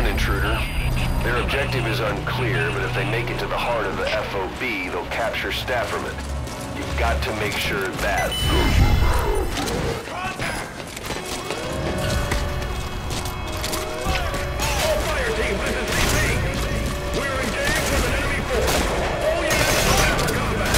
intruder. Their objective is unclear, but if they make it to the heart of the FOB, they'll capture Stafferman. You've got to make sure that doesn't happen. All fire teams, this is CP. We're engaged with an enemy force. All units prepare for combat.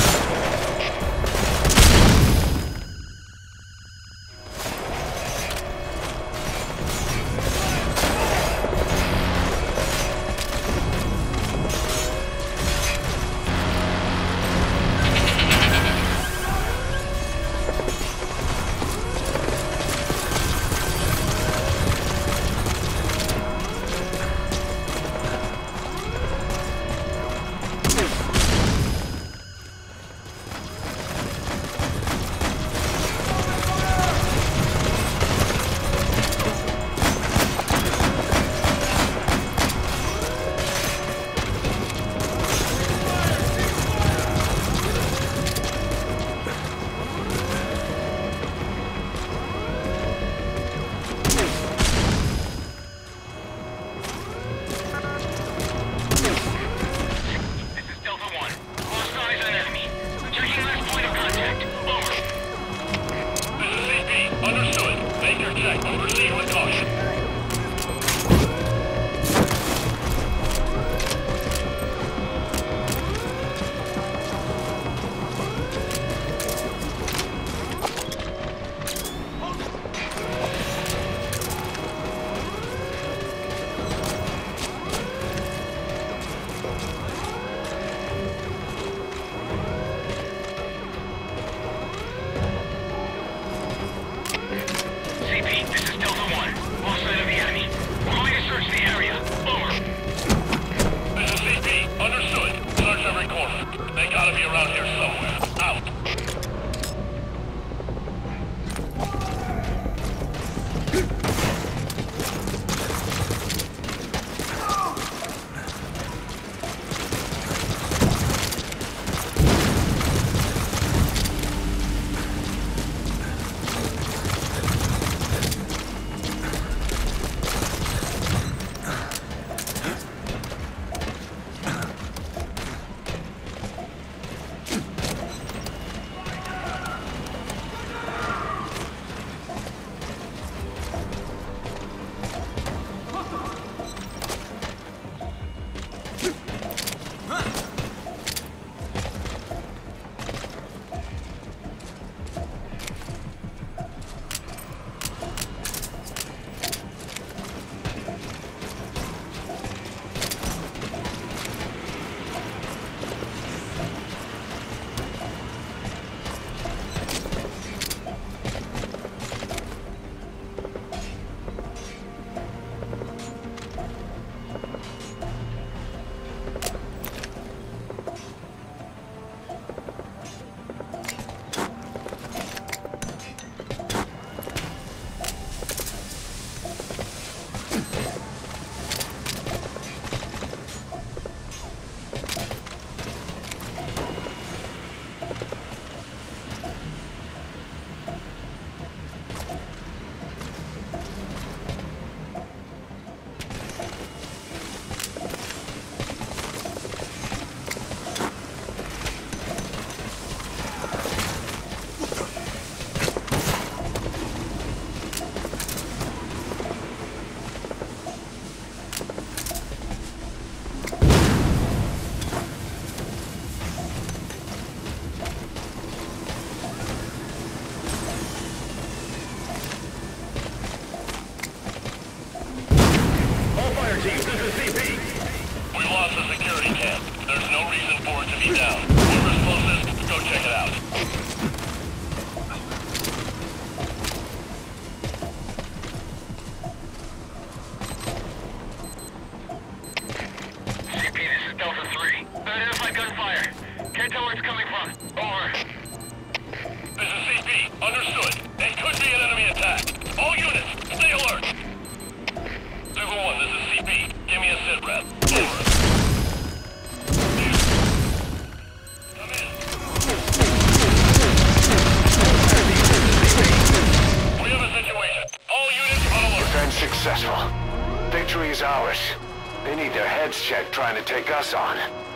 Victory is ours. They need their heads checked trying to take us on.